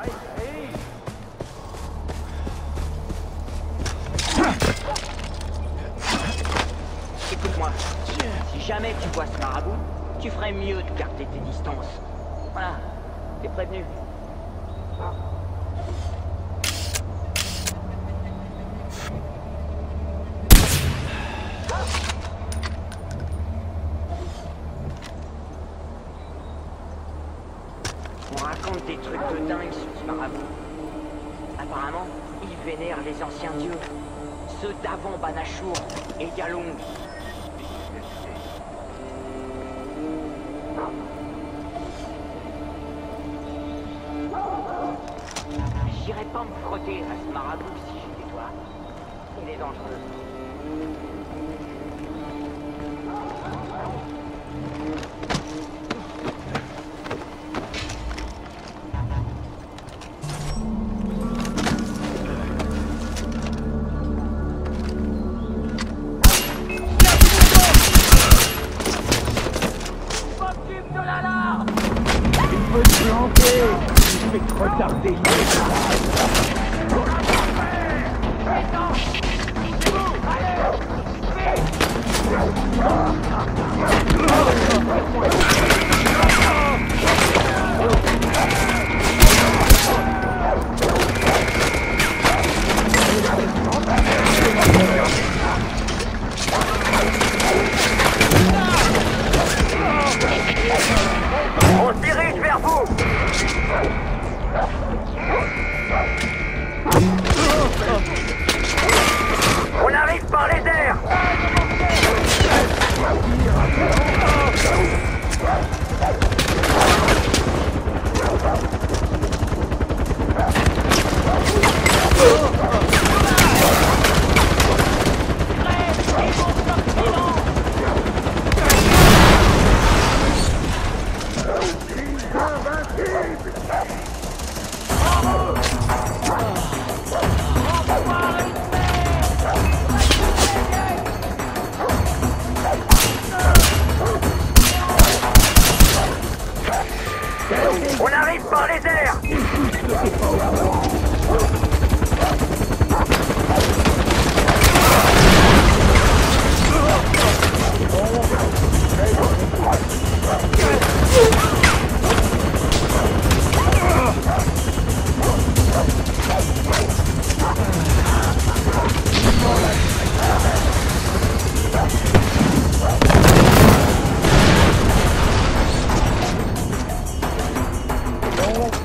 Écoute-moi, si jamais tu vois ce marabout, tu ferais mieux de garder tes distances. Voilà, t'es prévenu. On raconte des trucs de dingue sur ce marabout. Apparemment, il vénère les anciens dieux. Ceux d'avant Banachour et Yalong. J'irais pas me frotter à ce marabout si j'étais toi. Il est dangereux. Regardez. On se dirige vers vous. On arrive par les airs. On arrive par les airs. Oh,